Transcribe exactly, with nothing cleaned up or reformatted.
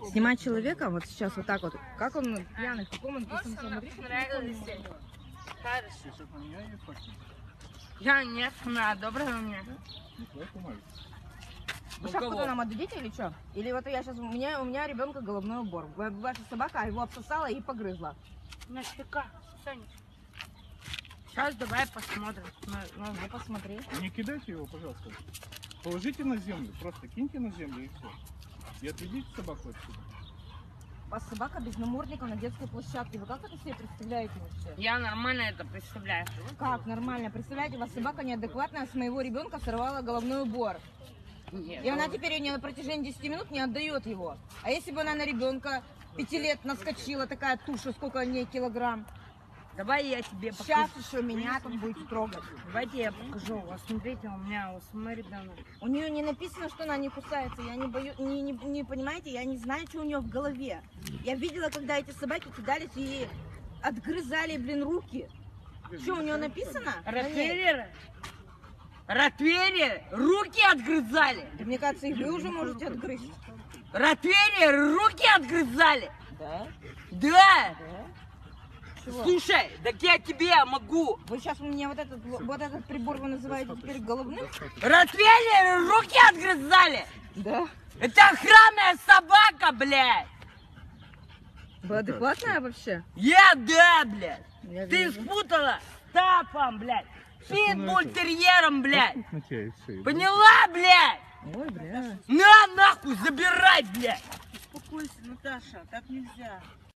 Снимать человека вот сейчас вот так вот. Как он пьяный, в каком он писом смотрит? Я нет, на доброго мне. Вы шапку нам отдадите или что? Или вот я сейчас, у меня, у меня ребенка головной убор. Ваша собака его обсосала и погрызла. На штыка, Саня. Сейчас давай посмотрим. Ну, ну посмотри. Не кидайте его, пожалуйста. Положите на землю, просто киньте на землю и все. И отведите собаку отсюда. У вас собака без намордника на детской площадке. Вы как это себе представляете вообще? Я нормально это представляю. Как нормально? Представляете, у вас собака неадекватная, с моего ребенка сорвала головной убор. Нет, и она теперь на протяжении десяти минут не отдает его. А если бы она на ребенка пяти лет наскочила, такая туша, сколько в ней килограмм? Давай я тебе покажу. Сейчас еще меня тут будет трогать. Давайте я покажу. Вот смотрите, у меня вот мой ребенок. У нее не написано, что она не кусается. Я не боюсь, не, не, не понимаете, я не знаю, что у нее в голове. Я видела, когда эти собаки кидались и отгрызали, блин, руки. Что у нее написано? Ротвейлеры? Ротвейлеры руки отгрызали. Да, мне кажется, и вы уже можете отгрызть. Ротвейлеры руки отгрызали. Да? Да. Да? Чего? Слушай, так я тебе могу. Вы сейчас у меня вот этот, вот этот прибор вы называете теперь головным? Ротвейлеры руки отгрызали. Да. Это охранная собака, блядь. Вы адекватная вообще? Я, да, блядь. Я Ты вижу. спутала с Тафом, блядь. Питбуль-терьером, блядь. На тебя и все. Поняла, блядь? Ой, бля. На, нахуй, забирай, блядь. Успокойся, Наташа, так нельзя.